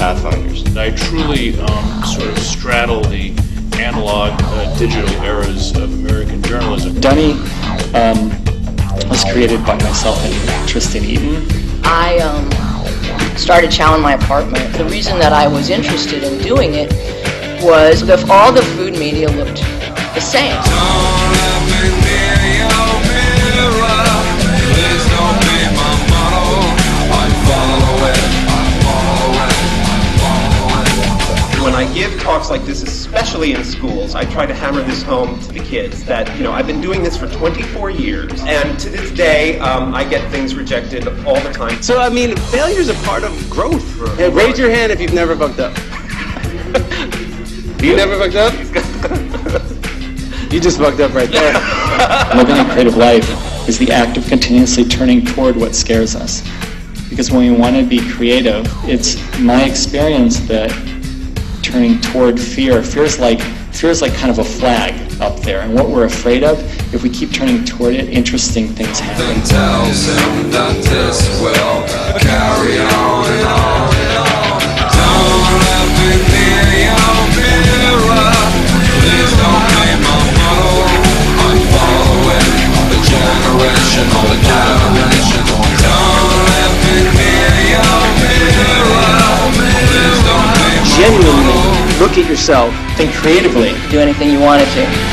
pathfinders. I truly sort of straddle the analog, digital eras of American journalism. Dunny was created by myself and Tristan Eaton. I started chowing my apartment. The reason that I was interested in doing it was if all the food media looked the same. When I give talks like this, especially in schools, I try to hammer this home to the kids that, I've been doing this for 24 years, and to this day, I get things rejected all the time. So, failure is a part of growth. Hey, raise your hand if you've never fucked up. You never fucked up? You just fucked up right there. Living a creative life is the act of continuously turning toward what scares us. Because when we want to be creative, it's my experience that turning toward fear is like kind of a flag up there, and what we're afraid of, if we keep turning toward it, interesting things happen. Tells him that this will carry on and on and on. Don't let me near your mirror. Please don't be my model. I'm following the generation or the generation. Don't let me near your mirror. Please don't be my model. Genuinely look at yourself. Think creatively. Do anything you wanted to.